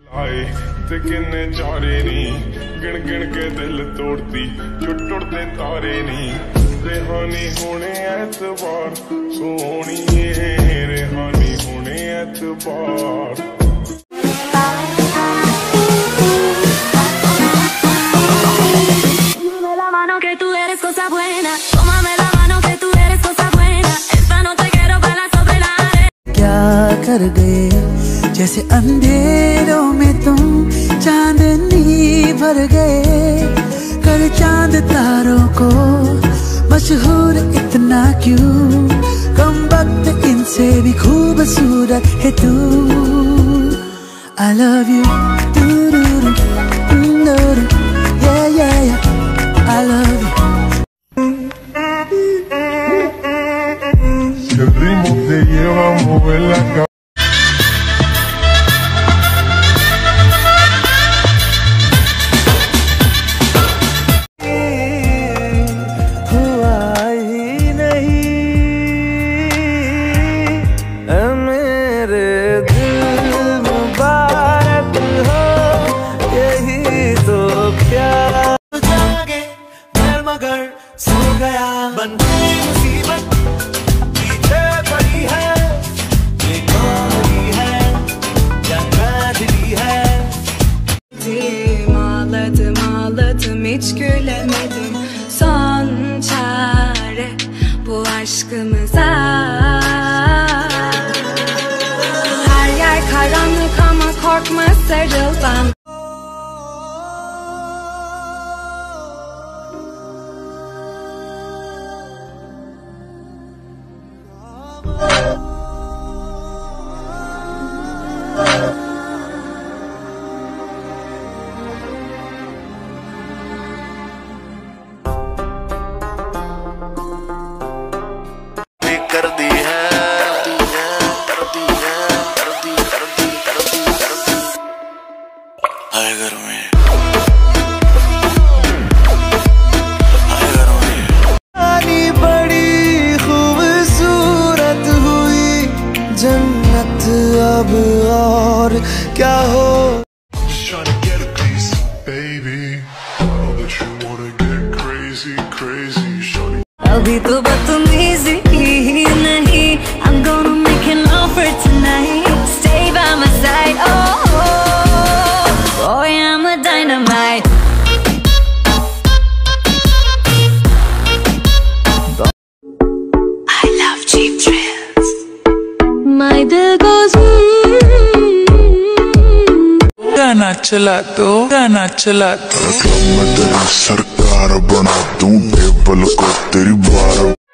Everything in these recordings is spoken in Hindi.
आए ते किन्ने चारे नी गिन गिन के दिल तोड़ती जो टुटदे तारे नी रेहानी होने एतबार सोहणिए रेहानी होने एतबार que tú eres cosa buena, tómame la mano que tú eres cosa buena, esta noche quiero bailar sobre la arena. क्या कर गए जैसे अंधेरों में तुम चांदनी भर गए, कर चांद तारों को मशहूर इतना क्यों, कम वक्त इनसे भी खूबसूरत है तू। I love you, yeah yeah yeah, I love you. Si el ritmo te lleva a mover la cabeza. बन गई मुसीबत पीछे पड़ी है, ये कौन है या कादरी है। Ağladım ağladım hiç gülemedim, son çare bu aşkımıza. Her yer karanlık ama korkma sarıl bana. कर दी है आए घर में आनी बड़ी खूबसूरत हुई जन्नत अब और क्या हो। अभी तो बदतमीजी ही नहीं, I'm gonna make an offer tonight, stay by my side, oh, boy I'm a dynamite. I love cheap thrills, my दिल goes गाना चला दो मैं तेरी सरकार बना दूं टेबल को तेरी बार।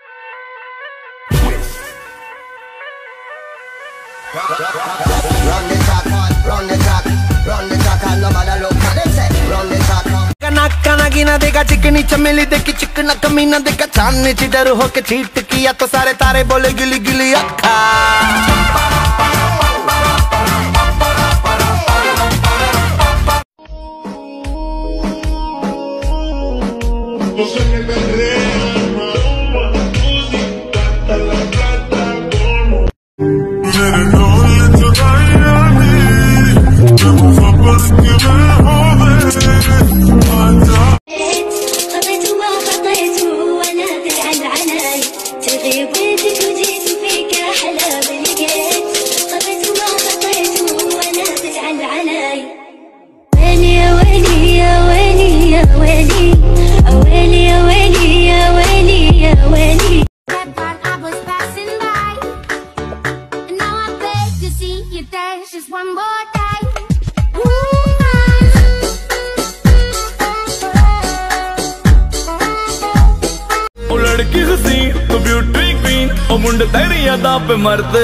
कना गिना देगा चिकनी चमेली देखी चिकना कमीना देखा चांदनी चिडर होके चीट किया तो सारे तारे बोले गिली गिली अक्खा। Just one more time. लड़की हसी तो ब्यूटी क्वीन और मुंड तेरी यादा पे मरते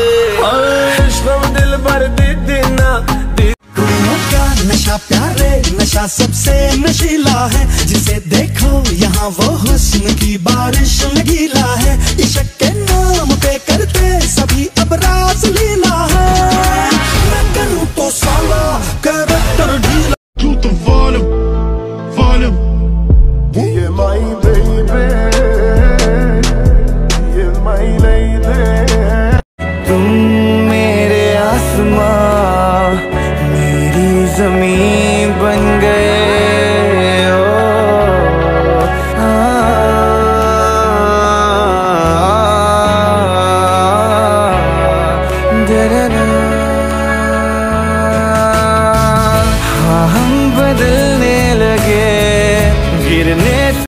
दिल भर देना। कुड़ियों का नशा प्यारे नशा सबसे नशीला है, जिसे देखो यहाँ वो हुस्न की बारिश में गीला है, इश्क के नाम पे करते सभी अब रास लीला है। मैं करूँ तो साला कैरेक्टर ढीला। To the volume yeah my baby yeah my lady। तुम मेरे आसमां मेरी ज़मीं बन गए ओ हाँ हम बदलने लगे गिरने